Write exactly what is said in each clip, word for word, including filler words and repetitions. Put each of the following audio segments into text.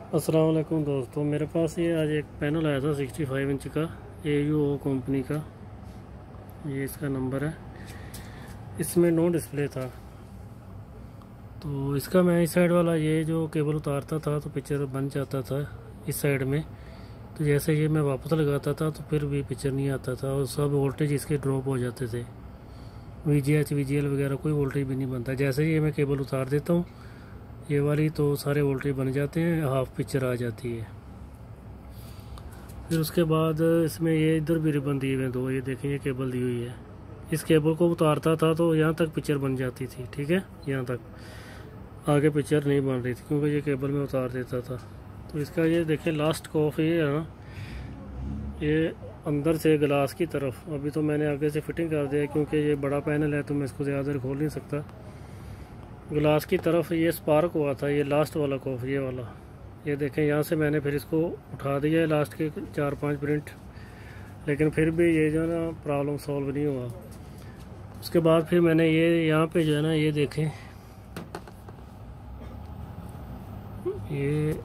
अस्सलाम वालेकुम दोस्तों, मेरे पास ये आज एक पैनल आया था सिक्सटी फाइव इंच का ए यू ओ कंपनी का। ये इसका नंबर है। इसमें नो डिस्प्ले था, तो इसका मैं इस साइड वाला ये जो केबल उतारता था तो पिक्चर बन जाता था इस साइड में। तो जैसे ये मैं वापस लगाता था तो फिर भी पिक्चर नहीं आता था और सब वोल्टेज इसके ड्रॉप हो जाते थे। V G H V G L वगैरह कोई वोल्टेज भी नहीं बनता। जैसे ही ये मैं केबल उतार देता हूँ ये वाली तो सारे वोल्टेज बन जाते हैं, हाफ पिक्चर आ जाती है। फिर उसके बाद इसमें ये इधर भी रिबन दिए हुए दो, ये देखें ये केबल दी हुई है। इस केबल को उतारता था तो यहाँ तक पिक्चर बन जाती थी, ठीक है, यहाँ तक आगे पिक्चर नहीं बन रही थी क्योंकि ये केबल में उतार देता था। तो इसका ये देखें लास्ट कॉफ ये है ना, ये अंदर से ग्लास की तरफ। अभी तो मैंने आगे से फिटिंग कर दिया क्योंकि ये बड़ा पैनल है तो मैं इसको ज़्यादा देर खोल नहीं सकता। ग्लास की तरफ ये स्पार्क हुआ था, ये लास्ट वाला कॉफ ये वाला, ये देखें यहाँ से मैंने फिर इसको उठा दिया है लास्ट के चार पाँच प्रिंट, लेकिन फिर भी ये जो है ना प्रॉब्लम सॉल्व नहीं हुआ। उसके बाद फिर मैंने ये यहाँ पे जो है ना ये देखें ये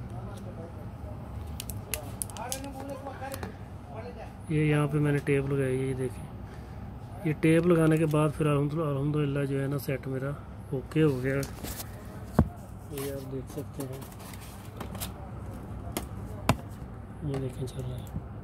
ये यहाँ पे मैंने टेप लगाई है। ये देखें ये टेप लगाने के बाद फिर अल्हम्दुलिल्लाह जो है ना सेट मेरा ओके हो गया। ये आप देख सकते हैं, ये देखें चल रहा है।